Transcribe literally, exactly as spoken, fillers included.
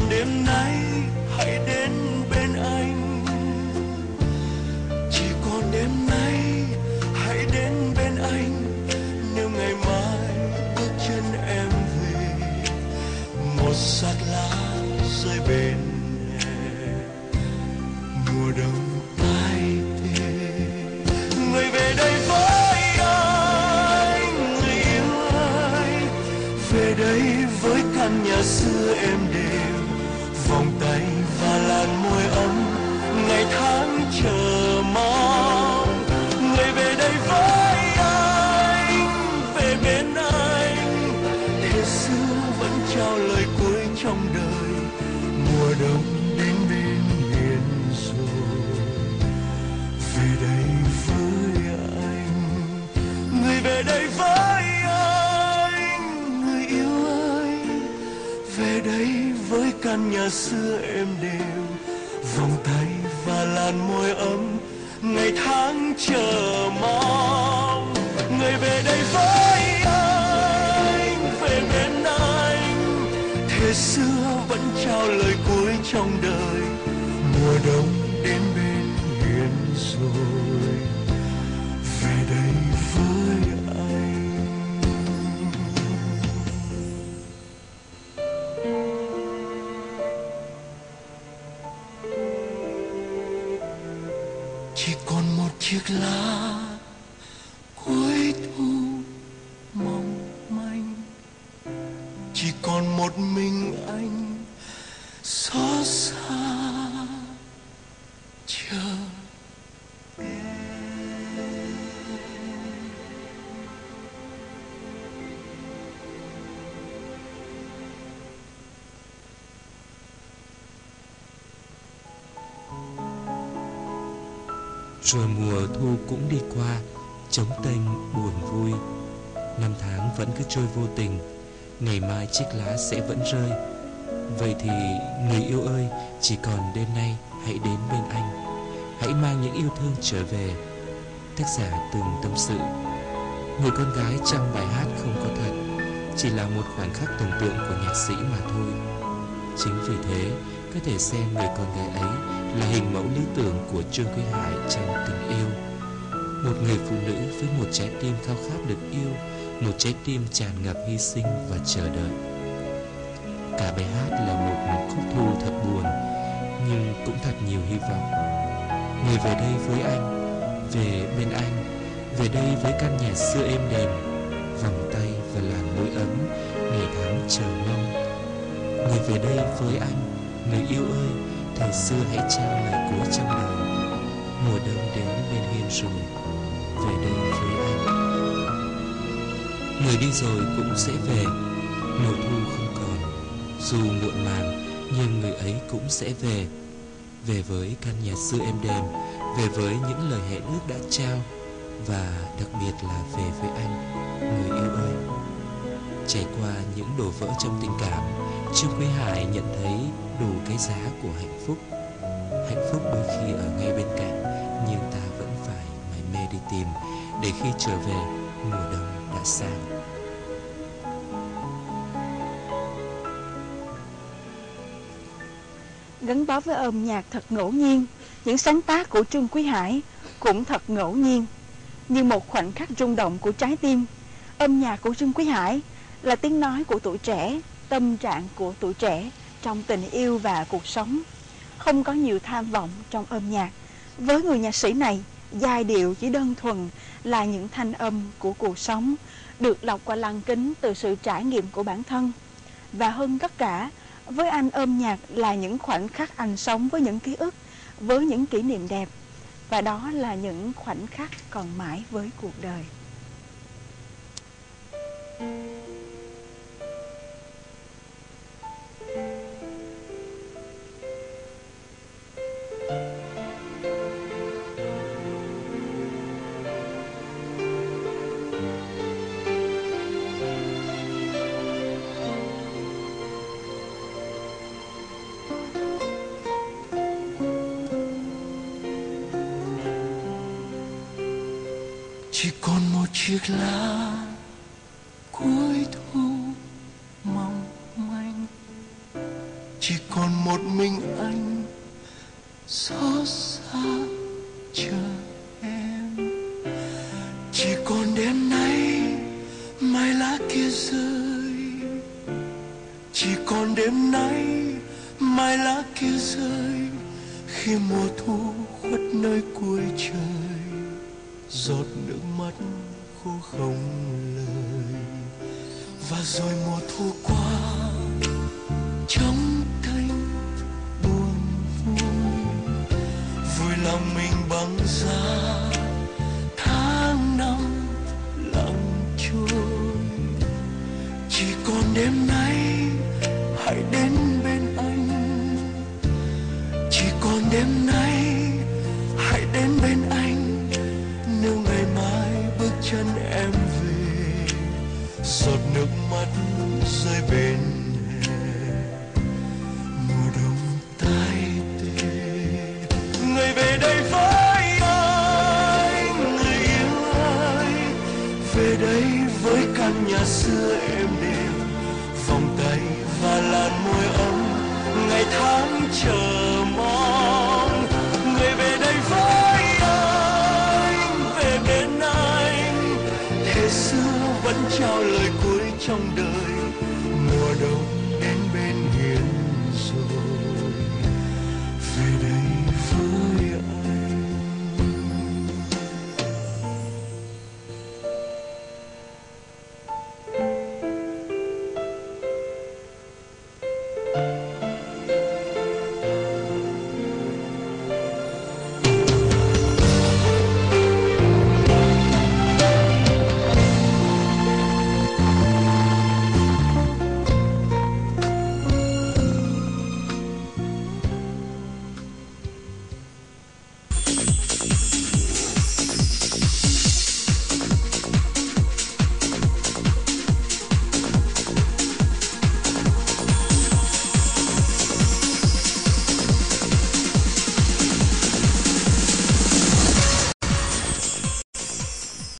đêm nay hãy đến bên anh, chỉ còn đêm nay hãy đến bên anh. Nếu ngày mai bước chân em về, một sạt lá rơi bên hè, mùa đông tái tê. Người về đây với anh, người yêu ơi, về đây với căn nhà xưa êm đềm, vòng tay và làn môi ấm, ngày tháng chờ mong. Người về đây với anh, về bên anh, thế xưa vẫn trao lời cuối trong đời, mùa đông đến bên hiên rồi. Về đây với anh, người về đây với anh, người yêu ơi, về đây với căn nhà xưa êm đềm, vòng tay và làn môi ấm, ngày tháng chờ mong. Người về đây với anh, về bên anh, thế xưa vẫn trao lời cuối trong đời, mùa đông đến bên hiên rồi. Về đây với anh. Chỉ còn một chiếc lá cuối thu mong manh, chỉ còn một mình anh xót xa chờ Rồi mùa thu cũng đi qua, trống tênh buồn vui. Năm tháng vẫn cứ trôi vô tình, ngày mai chiếc lá sẽ vẫn rơi. Vậy thì người yêu ơi, chỉ còn đêm nay hãy đến bên anh, hãy mang những yêu thương trở về. Tác giả từng tâm sự. Người con gái trong bài hát không có thật, chỉ là một khoảnh khắc tưởng tượng của nhạc sĩ mà thôi. Chính vì thế, có thể xem người con gái ấy là hình mẫu lý tưởng của Trương Quý Hải trong tình yêu. Một người phụ nữ với một trái tim khao khát được yêu, một trái tim tràn ngập hy sinh và chờ đợi. Cả bài hát là một khúc thu thật buồn, nhưng cũng thật nhiều hy vọng. Người về đây với anh, về bên anh, về đây với căn nhà xưa êm đềm, vòng tay và làn môi ấm, ngày tháng chờ mong. Người về đây với anh, người yêu ơi, thời xưa hãy trao lời cuối trong đời, mùa đông đến bên hiên rồi. Về đây với anh. Người đi rồi cũng sẽ về, mùa thu không còn, dù muộn màng nhưng người ấy cũng sẽ về. Về với căn nhà xưa êm đềm, về với những lời hẹn ước đã trao, và đặc biệt là về với anh, người yêu ơi. Trải qua những đổ vỡ trong tình cảm, Trương Quý Hải nhận thấy đủ cái giá của hạnh phúc. Hạnh phúc đôi khi ở ngay bên cạnh, nhưng ta vẫn phải mải mê đi tìm, để khi trở về, mùa đông đã sang. Gắn bó với âm nhạc thật ngẫu nhiên, những sáng tác của Trương Quý Hải cũng thật ngẫu nhiên. Như một khoảnh khắc rung động của trái tim, âm nhạc của Trương Quý Hải là tiếng nói của tuổi trẻ, tâm trạng của tuổi trẻ trong tình yêu và cuộc sống. Không có nhiều tham vọng trong âm nhạc. Với người nhạc sĩ này, giai điệu chỉ đơn thuần là những thanh âm của cuộc sống, được lọc qua lăng kính từ sự trải nghiệm của bản thân. Và hơn tất cả, với anh, âm nhạc là những khoảnh khắc anh sống với những ký ức, với những kỷ niệm đẹp. Và đó là những khoảnh khắc còn mãi với cuộc đời. Chỉ còn một chiếc lá cuối thu mong manh, chỉ còn một mình anh xót xa chờ em. Chỉ còn đêm nay mai lá kia rơi, chỉ còn đêm nay mai lá kia rơi, khi mùa thu khuất nơi cuối trời, giọt nước mắt khô không lời. Và rồi mùa thu qua trống thanh buồn vui, vui lòng mình băng giá tháng năm lặng trôi. Chỉ còn đêm nay hãy đến bên anh, chỉ còn đêm nay hãy đến bên anh. Nếu ngày mai bước chân em về, giọt nước mắt rơi bên hè, mùa đông tái tê. Người về đây với anh, người yêu ơi, về đây với căn nhà xưa êm đềm, vòng tay và làn môi ấm, ngày tháng chờ mong. Người về đây với anh, về bên anh, thế xưa vẫn trao lời cuối trong đời. Mùa đông